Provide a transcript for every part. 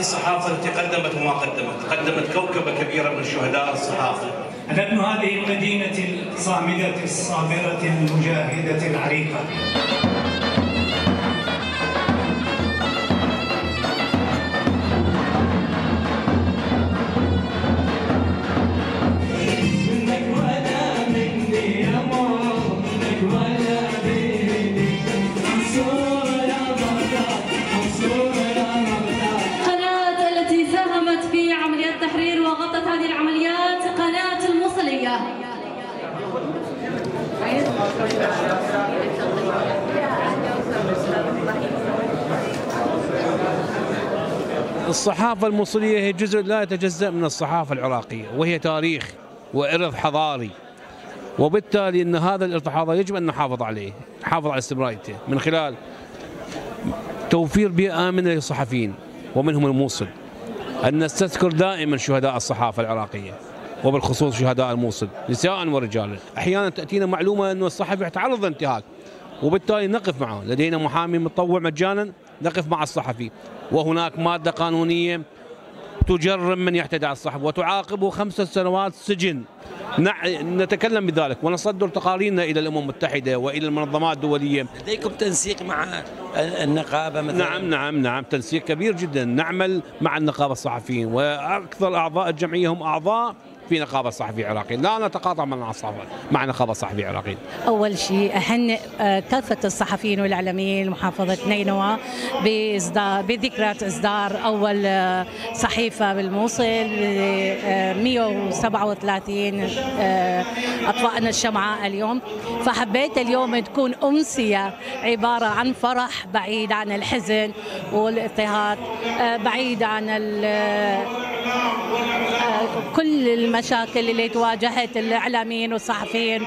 الصحافة التي قدمت وما قدمت كوكبة كبيرة من شهداء الصحافة. نحن هذه المدينة الصامدة الصابرة المجاهدة العريقة. وغطت هذه العمليات قناة الموصلية. الصحافة الموصلية هي جزء لا يتجزأ من الصحافة العراقية، وهي تاريخ وإرث حضاري، وبالتالي أن هذا الإرث الحضاري يجب أن نحافظ عليه، نحافظ على استمراريته من خلال توفير بيئة آمنة للصحفيين ومنهم الموصل. أن نستذكر دائما شهداء الصحافة العراقية وبالخصوص شهداء الموصل نساء ورجالا. أحيانا تأتينا معلومة أن الصحفي يتعرض لانتهاك، وبالتالي نقف معه، لدينا محامي متطوع مجانا نقف مع الصحفي، وهناك مادة قانونية تجرم من يعتدي على الصحفي وتعاقبه 5 سنوات سجن. نتكلم بذلك ونصدر تقاريرنا إلى الأمم المتحدة وإلى المنظمات الدولية. لديكم تنسيق مع النقابة مثلا؟ نعم تنسيق كبير جدا، نعمل مع النقابة الصحفيين، وأكثر أعضاء الجمعية هم أعضاء في نقابة الصحفية العراقية، لا نتقاطع مع نقابة الصحفية العراقية. أول شيء أهنئ كافة الصحفيين والإعلاميين محافظة نينوى بذكرى إصدار أول صحيفة بالموصل 137 أطفأنا الشمعة اليوم، فحبيت اليوم تكون أمسية عبارة عن فرح بعيد عن الحزن والاضطهاد، بعيد عن كل المشاكل اللي تواجهت الإعلاميين والصحفيين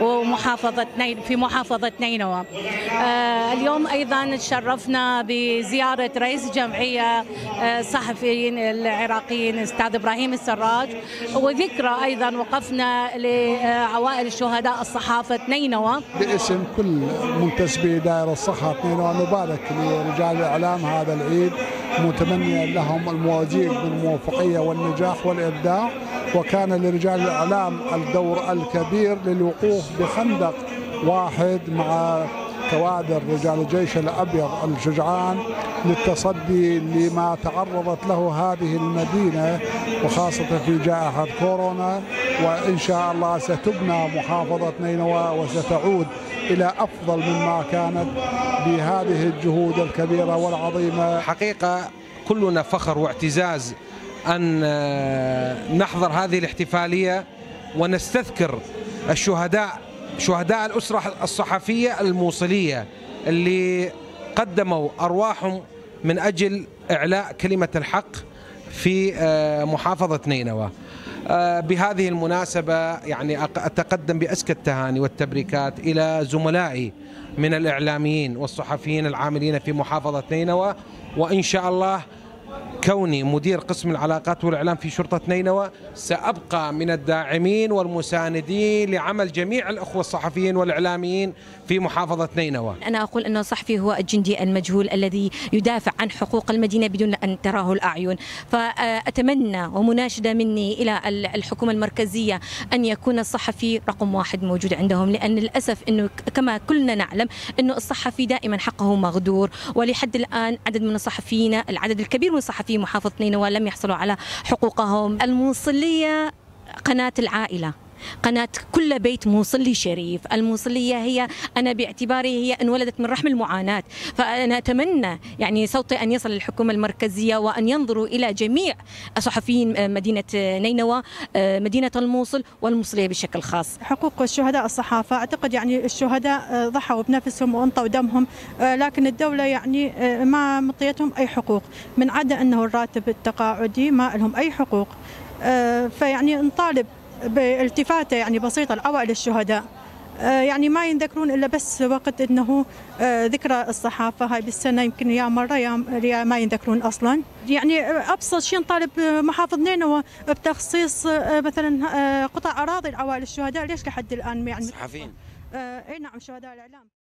في محافظة نينوى. اليوم أيضا تشرفنا بزيارة رئيس جمعية الصحفيين العراقيين أستاذ إبراهيم السراج، وذكرى أيضا وقفنا لعوائل شهداء الصحافة نينوى. باسم كل منتسبي دائرة الصحة نينوى نبارك لرجال الإعلام هذا العيد، متمنيا لهم المزيد من الموفقية والنجاح والإبداع. وكان لرجال الإعلام الدور الكبير للوقوف بخندق واحد مع كوادر رجال الجيش الأبيض الشجعان للتصدي لما تعرضت له هذه المدينة، وخاصة في جائحة كورونا. وإن شاء الله ستبنى محافظة نينوى وستعود إلى أفضل مما كانت بهذه الجهود الكبيرة والعظيمة. حقيقة كلنا فخر واعتزاز أن نحضر هذه الاحتفالية ونستذكر شهداء الأسرة الصحفية الموصلية اللي قدموا أرواحهم من أجل إعلاء كلمة الحق في محافظة نينوى. بهذه المناسبة يعني أتقدم بأزكى التهاني والتبريكات إلى زملائي من الإعلاميين والصحفيين العاملين في محافظة نينوى، وإن شاء الله كوني مدير قسم العلاقات والإعلام في شرطة نينوى سأبقى من الداعمين والمساندين لعمل جميع الأخوة الصحفيين والإعلاميين في محافظة نينوى. أنا أقول أن الصحفي هو الجندي المجهول الذي يدافع عن حقوق المدينة بدون أن تراه الأعين، فأتمنى ومناشدة مني إلى الحكومة المركزية أن يكون الصحفي رقم 1 موجود عندهم، لأن للأسف أنه كما كلنا نعلم أنه الصحفي دائما حقه مغدور، ولحد الآن عدد من الصحفيين العدد الكبير من الصحفيين محافظة نينوى لم يحصلوا على حقوقهم. الموصلية قناة العائلة، قناة كل بيت موصلي شريف. الموصلية هي أنا باعتباري هي انولدت من رحم المعاناة، فأنا أتمنى يعني صوتي أن يصل للحكومة المركزية وأن ينظروا إلى جميع صحفيين مدينة نينوى، مدينة الموصل والموصلية بشكل خاص. حقوق الشهداء الصحافة، أعتقد يعني الشهداء ضحوا بنفسهم وأنطوا دمهم، لكن الدولة يعني ما مطيتهم أي حقوق، من عدا أنه الراتب التقاعدي ما لهم أي حقوق. فيعني نطالب بالتفاتة يعني بسيطة لعوائل الشهداء، يعني ما ينذكرون إلا بس وقت أنه ذكرى الصحافة هاي بالسنة، يمكن يا مرة يا ما ينذكرون أصلا. يعني أبسط شيء نطالب محافظ نينوى بتخصيص مثلا قطع أراضي لعوائل الشهداء. ليش لحد الآن يعني صحفيين؟ أي نعم، شهداء الإعلام.